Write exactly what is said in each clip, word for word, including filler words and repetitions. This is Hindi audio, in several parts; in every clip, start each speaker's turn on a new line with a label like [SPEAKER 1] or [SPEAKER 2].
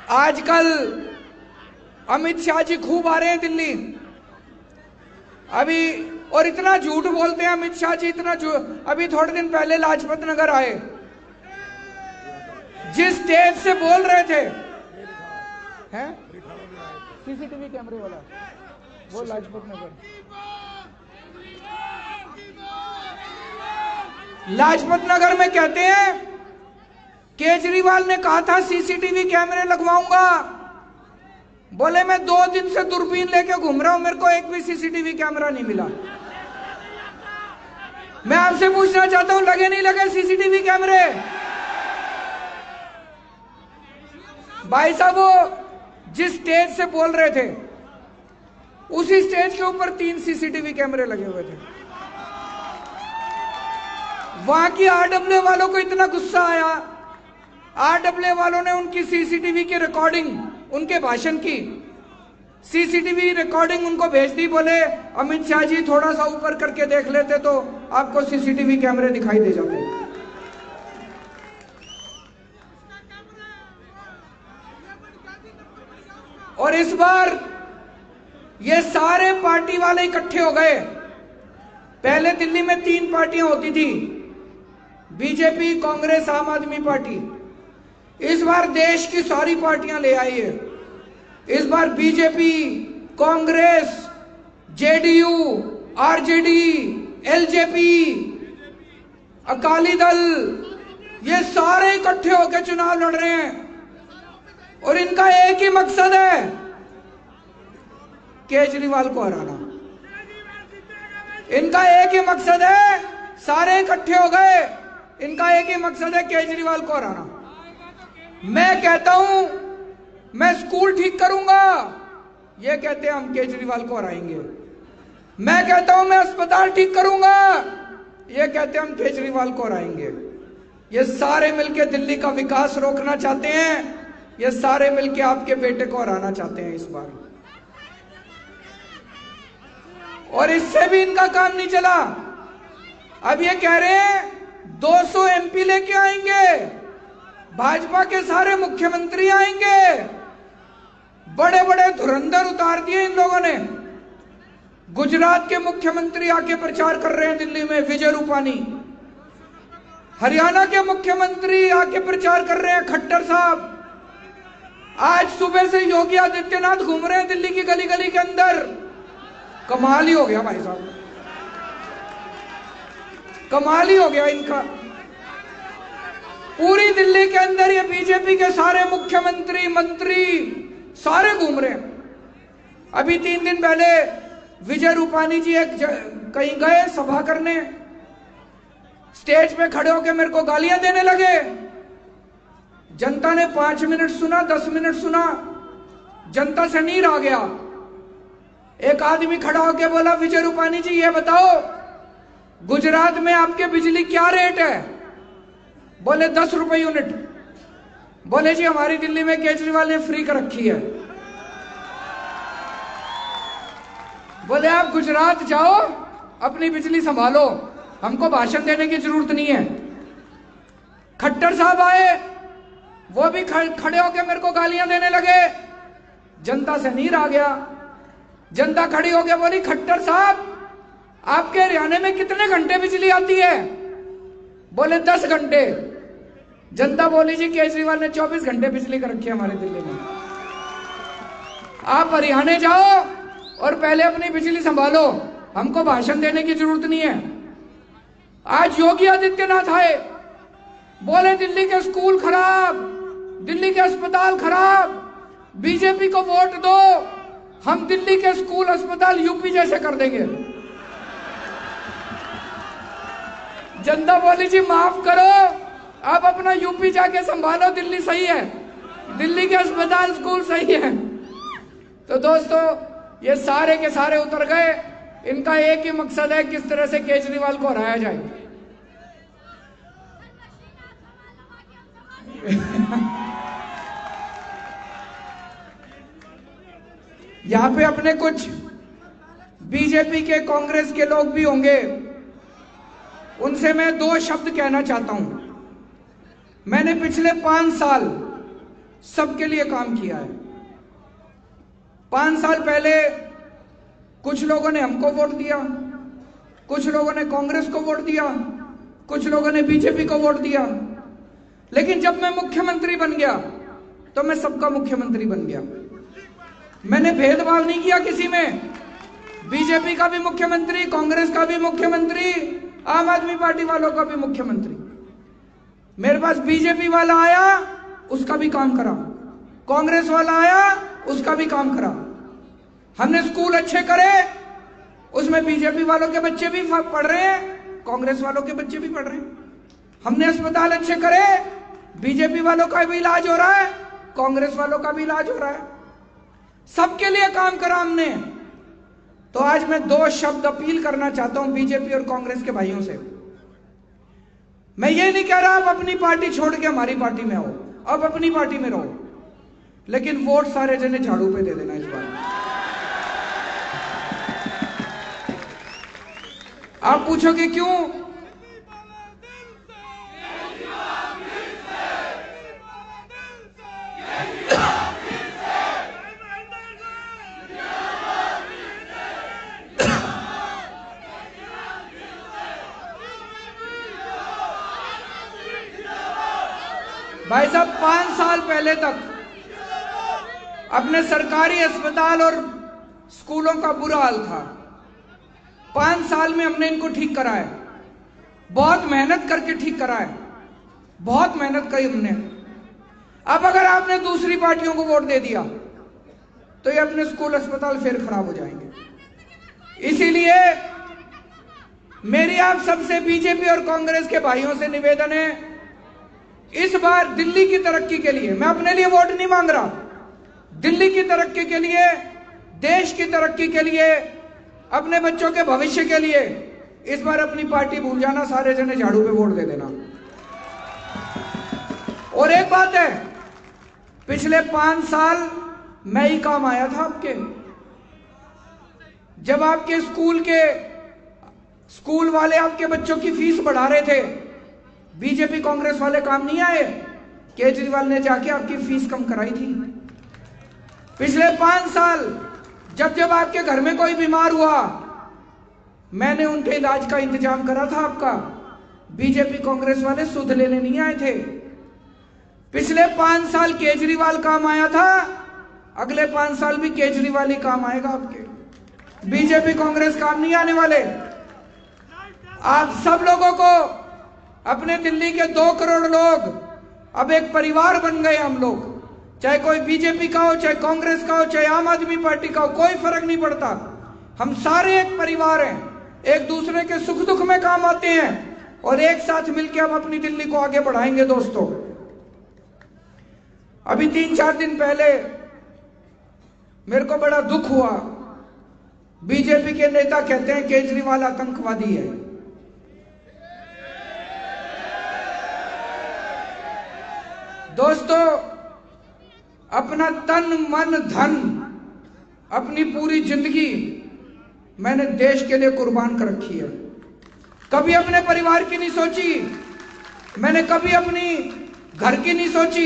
[SPEAKER 1] आजकल अमित शाह जी खूब आ रहे हैं दिल्ली अभी, और इतना झूठ बोलते हैं अमित शाह जी, इतना झूठ। अभी थोड़े दिन पहले लाजपत नगर आए, जिस स्टेज से बोल रहे थे, हैं सीसीटीवी कैमरे वाला वो लाजपत नगर, लाजपत नगर में कहते हैं केजरीवाल ने कहा था सीसीटीवी कैमरे लगवाऊंगा। बोले मैं दो दिन से दूरबीन लेके घूम रहा हूं, मेरे को एक भी सीसीटीवी कैमरा नहीं मिला। मैं आपसे पूछना चाहता हूं, लगे नहीं लगे सीसीटीवी कैमरे? भाई साहब, वो जिस स्टेज से बोल रहे थे उसी स्टेज के ऊपर तीन सीसीटीवी कैमरे लगे हुए थे। वहां की आरडब्ल्यू वालों को इतना गुस्सा आया, आरडब्ल्यू वालों ने उनकी सीसीटीवी की रिकॉर्डिंग, उनके भाषण की सीसीटीवी रिकॉर्डिंग उनको भेज दी। बोले अमित शाह जी थोड़ा सा ऊपर करके देख लेते तो आपको सीसीटीवी कैमरे दिखाई दे जाते। और इस बार ये सारे पार्टी वाले इकट्ठे हो गए। पहले दिल्ली में तीन पार्टियां होती थी, बीजेपी, कांग्रेस, आम आदमी पार्टी। इस बार देश की सारी पार्टियां ले आई है। इस बार BJP, Congress, JDU, RJD, LJP, Akali Dal, ये सारे इकट्ठे होकर चुनाव लड़ रहे हैं और इनका एक ही मकसद है, केजरीवाल को हराना। इनका एक ही मकसद है, सारे इकट्ठे हो गए, इनका एक ही मकसद है केजरीवाल को हराना। मैं कहता हूं मैं स्कूल ठीक करूंगा, ये कहते हैं हम केजरीवाल को हराएंगे। मैं कहता हूं मैं अस्पताल ठीक करूंगा, ये कहते हैं हम केजरीवाल को हराएंगे। ये सारे मिलके दिल्ली का विकास रोकना चाहते हैं, ये सारे मिलके आपके बेटे को हराना चाहते हैं इस बार। और इससे भी इनका काम नहीं चला। अब ये कह रहे हैं दो सौ एमपी लेके आएंगे, भाजपा के सारे मुख्यमंत्री आएंगे। बड़े बड़े धुरंधर उतार दिए इन लोगों ने। गुजरात के मुख्यमंत्री आके प्रचार कर रहे हैं दिल्ली में, विजय रूपानी। हरियाणा के मुख्यमंत्री आके प्रचार कर रहे हैं, खट्टर साहब। आज सुबह से योगी आदित्यनाथ घूम रहे हैं दिल्ली की गली गली के अंदर। कमाल ही हो गया भाई साहब, कमाल ही हो गया इनका। पूरी दिल्ली के अंदर ये बीजेपी के सारे मुख्यमंत्री, मंत्री सारे घूम रहे हैं। अभी तीन दिन पहले विजय रूपानी जी एक कहीं गए सभा करने, स्टेज पे खड़े होकर मेरे को गालियां देने लगे। जनता ने पांच मिनट सुना, दस मिनट सुना, जनता से नीर आ गया। एक आदमी खड़ा होकर बोला, विजय रूपानी जी ये बताओ गुजरात में आपके बिजली क्या रेट है? बोले दस रुपए यूनिट। बोले जी हमारी दिल्ली में केजरीवाल ने फ्री कर रखी है। बोले आप गुजरात जाओ, अपनी बिजली संभालो, हमको भाषण देने की जरूरत नहीं है। खट्टर साहब आए, वो भी खड़े होकर मेरे को गालियां देने लगे। जनता से नीर आ गया। जनता खड़ी होकर बोली, खट्टर साहब आपके हरियाणा में कितने घंटे बिजली आती है? बोले दस घंटे। जनता बोली, जी केजरीवाल ने चौबीस घंटे बिजली कर रखी है हमारे दिल्ली में। आप हरियाणा जाओ और पहले अपनी बिजली संभालो, हमको भाषण देने की जरूरत नहीं है। आज योगी आदित्यनाथ आए, बोले दिल्ली के स्कूल खराब, दिल्ली के अस्पताल खराब, बीजेपी को वोट दो, हम दिल्ली के स्कूल अस्पताल यूपी जैसे कर देंगे। जनता बोली, जी माफ करो, आप अपना यूपी जाके संभालो, दिल्ली सही है, दिल्ली के अस्पताल स्कूल सही है। तो दोस्तों ये सारे के सारे उतर गए। इनका एक ही मकसद है, किस तरह से केजरीवाल को हराया जाए। यहां पे अपने कुछ बीजेपी के, कांग्रेस के लोग भी होंगे, उनसे मैं दो शब्द कहना चाहता हूं। मैंने पिछले पांच साल सबके लिए काम किया है। पांच साल पहले कुछ लोगों ने हमको वोट दिया, कुछ लोगों ने कांग्रेस को वोट दिया, कुछ लोगों ने बीजेपी को वोट दिया, लेकिन जब मैं मुख्यमंत्री बन गया तो मैं सबका मुख्यमंत्री बन गया। मैंने भेदभाव नहीं किया किसी में, बीजेपी का भी मुख्यमंत्री, कांग्रेस का भी मुख्यमंत्री, आम आदमी पार्टी वालों का भी मुख्यमंत्री। मेरे पास बीजेपी वाला आया, उसका भी काम करा, कांग्रेस वाला आया, उसका भी काम करा। हमने स्कूल अच्छे करे, उसमें बीजेपी वालों के बच्चे भी पढ़ रहे हैं, कांग्रेस वालों के बच्चे भी पढ़ रहे हैं। हमने अस्पताल अच्छे करे, बीजेपी वालों का भी इलाज हो रहा है, कांग्रेस वालों का भी इलाज हो रहा है। सबके लिए काम करा हमने। तो आज मैं दो शब्द अपील करना चाहता हूं बीजेपी और कांग्रेस के भाइयों से। मैं ये नहीं कह रहा आप अपनी पार्टी छोड़ के हमारी पार्टी में आओ, अब अपनी पार्टी में रहो, लेकिन वोट सारे जने झाड़ू पे दे देना इस बार। आप पूछोगे क्यों? भाई साहब, पांच साल पहले तक अपने सरकारी अस्पताल और स्कूलों का बुरा हाल था। पांच साल में हमने इनको ठीक करा है, बहुत मेहनत करके ठीक करा है, बहुत मेहनत करी हमने। अब अगर आपने दूसरी पार्टियों को वोट दे दिया तो ये अपने स्कूल अस्पताल फिर खराब हो जाएंगे। इसीलिए मेरी आप सबसे बीजेपी और कांग्रेस के भाइयों से निवेदन है, इस बार दिल्ली की तरक्की के लिए, मैं अपने लिए वोट नहीं मांग रहा, दिल्ली की तरक्की के लिए, देश की तरक्की के लिए, अपने बच्चों के भविष्य के लिए इस बार अपनी पार्टी भूल जाना, सारे जने झाड़ू पे वोट दे देना। और एक बात है, पिछले पांच साल मैं ही काम आया था आपके। जब आपके स्कूल के स्कूल वाले आपके बच्चों की फीस बढ़ा रहे थे, बीजेपी कांग्रेस वाले काम नहीं आए, केजरीवाल ने जाके आपकी फीस कम कराई थी। पिछले पांच साल जब जब आपके घर में कोई बीमार हुआ, मैंने उनके इलाज का इंतजाम करा था आपका, बीजेपी कांग्रेस वाले सुध लेने नहीं आए थे। पिछले पांच साल केजरीवाल काम आया था, अगले पांच साल भी केजरीवाल ही काम आएगा आपके, बीजेपी कांग्रेस काम नहीं आने वाले। आप सब लोगों को, अपने दिल्ली के दो करोड़ लोग अब एक परिवार बन गए। हम लोग, चाहे कोई बीजेपी का हो, चाहे कांग्रेस का हो, चाहे आम आदमी पार्टी का हो, कोई फर्क नहीं पड़ता, हम सारे एक परिवार हैं, एक दूसरे के सुख दुख में काम आते हैं और एक साथ मिलकर हम अपनी दिल्ली को आगे बढ़ाएंगे। दोस्तों, अभी तीन चार दिन पहले मेरे को बड़ा दुख हुआ, बीजेपी के नेता कहते हैं केजरीवाल आतंकवादी है। दोस्तों, अपना तन मन धन, अपनी पूरी जिंदगी मैंने देश के लिए कुर्बान कर रखी है। कभी अपने परिवार की नहीं सोची, मैंने कभी अपनी घर की नहीं सोची।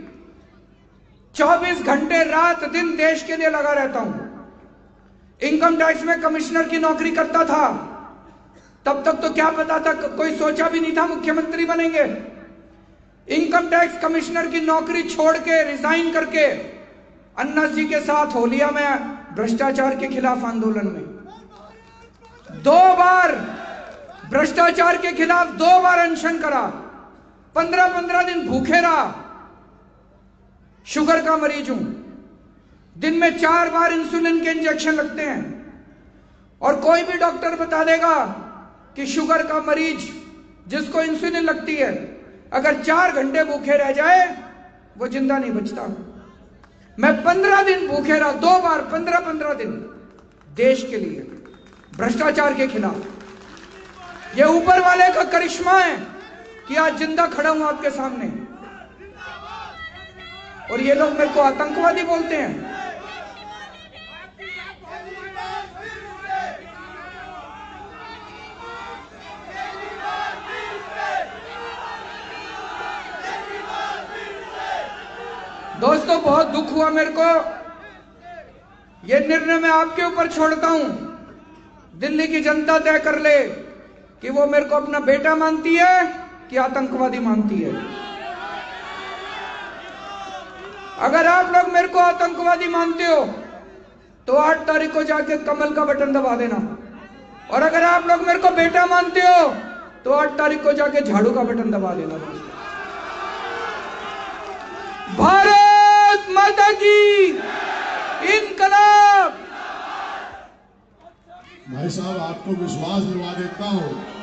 [SPEAKER 1] चौबीस घंटे रात दिन देश के लिए लगा रहता हूं। इनकम टैक्स में कमिश्नर की नौकरी करता था, तब तक तो क्या पता था, कोई सोचा भी नहीं था मुख्यमंत्री बनेंगे। इनकम टैक्स कमिश्नर की नौकरी छोड़ के, रिजाइन करके अन्ना जी के साथ हो लिया मैं भ्रष्टाचार के खिलाफ आंदोलन में। दो बार भ्रष्टाचार के खिलाफ दो बार अनशन करा, पंद्रह पंद्रह दिन भूखे रहा। शुगर का मरीज हूं, दिन में चार बार इंसुलिन के इंजेक्शन लगते हैं, और कोई भी डॉक्टर बता देगा कि शुगर का मरीज जिसको इंसुलिन लगती है, अगर चार घंटे भूखे रह जाए वो जिंदा नहीं बचता। मैं पंद्रह दिन भूखे रहा, दो बार पंद्रह पंद्रह दिन, देश के लिए, भ्रष्टाचार के खिलाफ। ये ऊपर वाले का करिश्मा है कि आज जिंदा खड़ा हूं आपके सामने, और ये लोग मेरे को आतंकवादी बोलते हैं। दोस्तों बहुत दुख हुआ मेरे को। ये निर्णय मैं आपके ऊपर छोड़ता हूं। दिल्ली की जनता तय कर ले कि वो मेरे को अपना बेटा मानती है कि आतंकवादी मानती है। अगर आप लोग मेरे को आतंकवादी मानते हो तो आठ तारीख को जाके कमल का बटन दबा देना, और अगर आप लोग मेरे को बेटा मानते हो तो आठ तारीख को जाके झाड़ू का बटन दबा देना। भारत माता की इनकलाब।
[SPEAKER 2] भाई साहब, आपको विश्वास दिलवा देता हूं